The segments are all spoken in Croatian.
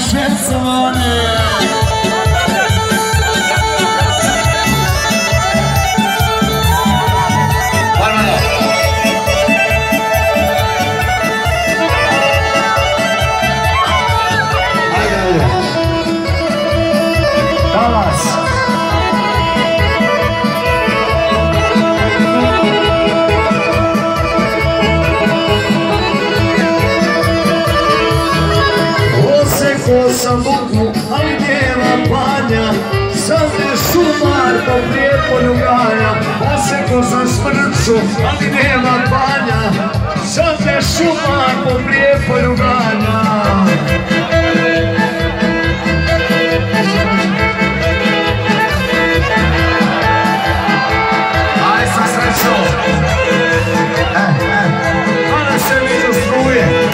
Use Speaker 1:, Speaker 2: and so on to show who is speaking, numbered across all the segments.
Speaker 1: švercovane.
Speaker 2: Sam Bogu, ali nema panja, sam je šumar po Prijepolju ganja. Osjekao sam smrću, ali nema panja, sam je šumar po Prijepolju ganja. Aj sa srećom, kada se mi dostruje.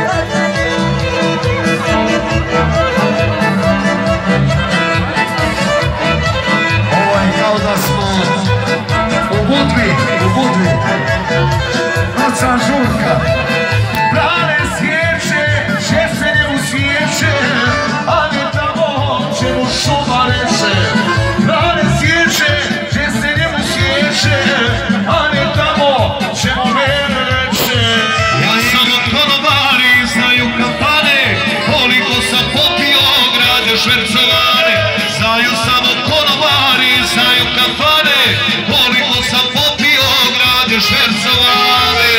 Speaker 2: Da smo u Budvi, noćna žurka. Prave svijeće, šesenje u svijeće, a ne tamo čemu šuma reče. Prave svijeće, šesenje u svijeće, a ne tamo čemu mene reče.
Speaker 3: Ja sam od konobari, znaju kafane, koliko sam popio, grade švercovane. Znaju sam od konobari, znaju kafane, koliko sam popio, grade švercovane.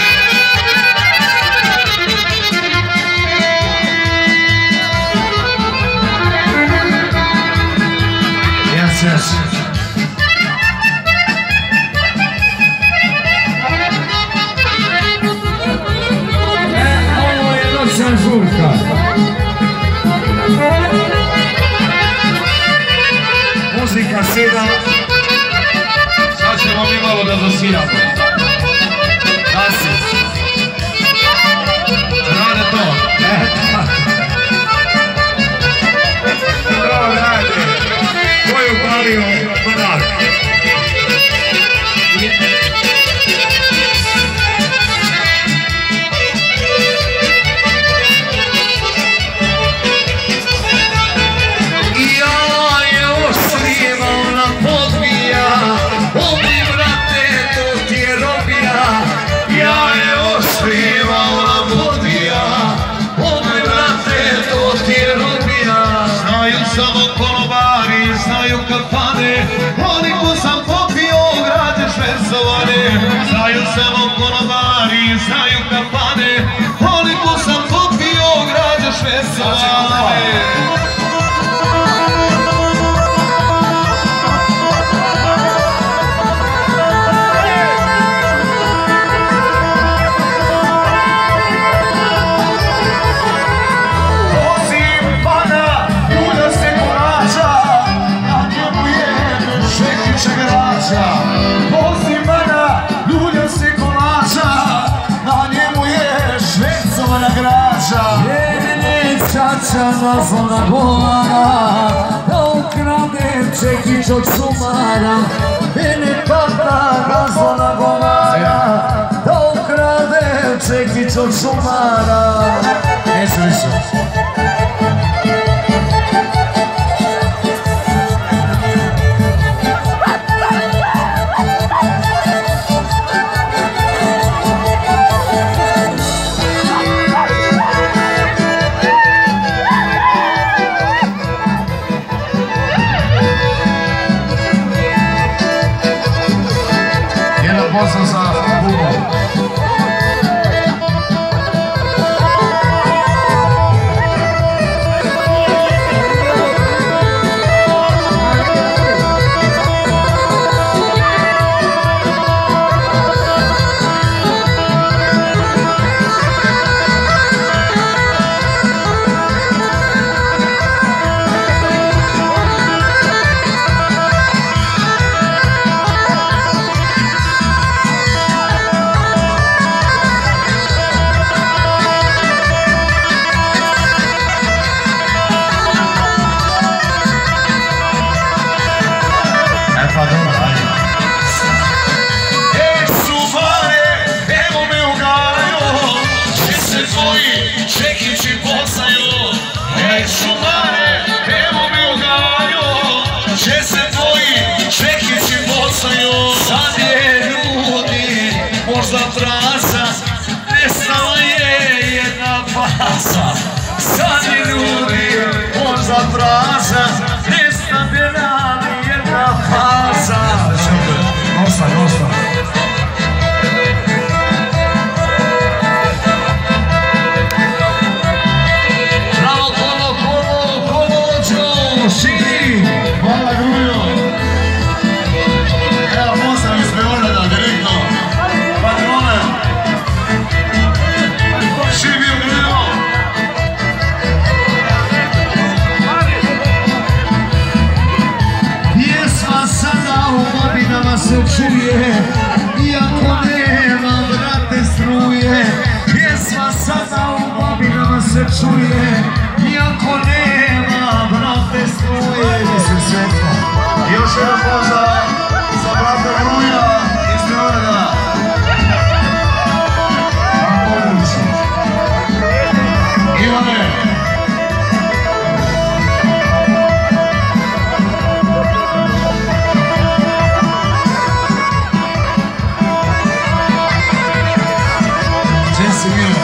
Speaker 2: Yes. Ovo je noćna žurka. Muzika seda. Sad ćemo mi malo da zasviramo. Dasi. Rade to. To rade. Ko je upalio barak?
Speaker 3: Samo konobari znaju kafane, koliko sam popio, grade švercovane. Znaju samo konobari, znaju kafane, koliko sam popio, grade švercovane.
Speaker 2: Pozimana, ljulja se kolača, na njemu je švercovana građa. Jedine čača nazvana govara, da ukrade čekić od šumara. Jedine tata nazvana govara, da ukrade čekić od šumara. Neću više. Pozdrav za Bubo. sad je ljudi možda prazan, nestabilna ni jedna faza. Dosta. Bravo, kolo, širi.
Speaker 3: Hvala Grujo. Evo, pozdrav iz Beograda, direktno. Patrone. Živio Grujo.
Speaker 2: Pjesma sada u babinama se čuje, iako nema vrate struje. Pjesma sada u babinama se čuje, iako nema vrate struje. Mislim svetno.
Speaker 3: Još jedan pozdrav za brata Gruja iz Beograda. Ivane.
Speaker 2: Gdje si Milo?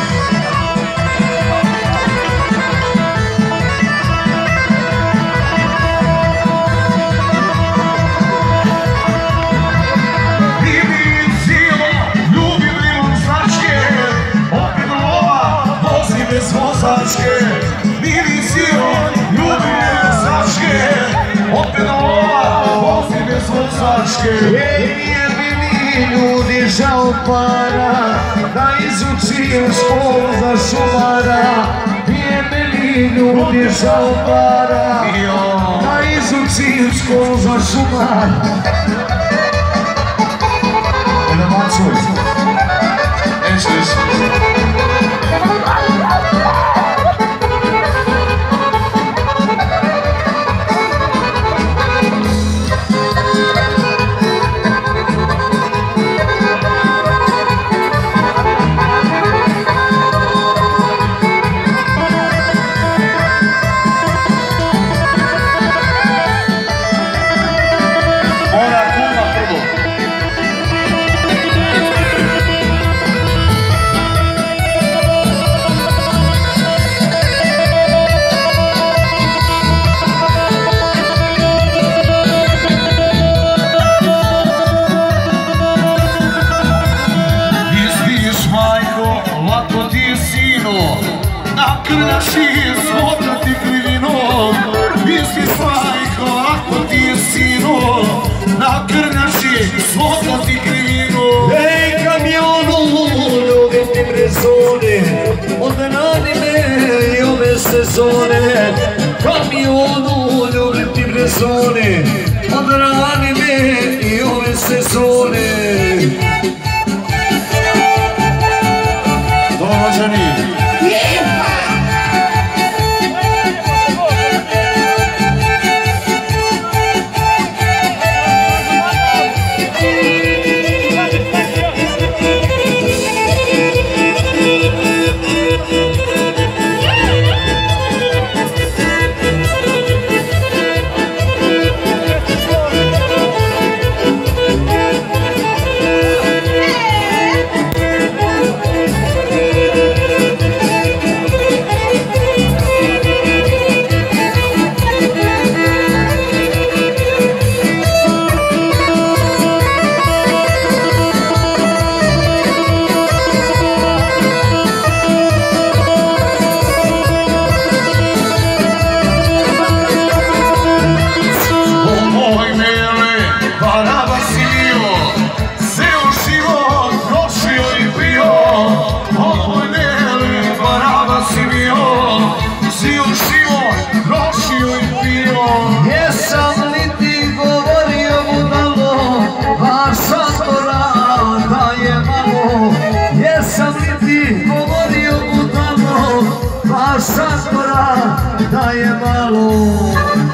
Speaker 3: Mili silo, ljubi vozačke, opet ova, vozi bez vozačke.
Speaker 2: Nije bi mi ljudi žao para, da izučim školu za šumara. Nije mi ljudi žao para, da izučim školu za šumara.
Speaker 3: Ne bacuj. Nećeš. Nakrnaši svoga ti krivino, misliš majko, ako ti je sino, nakrnaši svoga ti krivino.
Speaker 2: Ej, kamionu, ljubim ti brezone, odnani me i ove sezone. Kamionu, ljubim ti brezone, odnani me i ove sezone.
Speaker 3: Domaćani.
Speaker 2: Satora da je malo